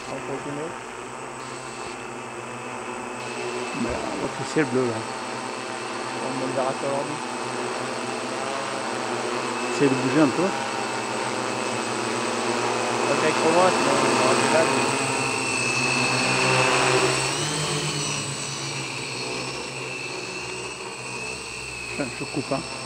Entre guillemets. Mais on voit que le ciel bleu là. On me le verra sur l'ordi. Essaye de bouger un peu. Pas avec trop loin, sinon on aura des lags. Je coupe hein.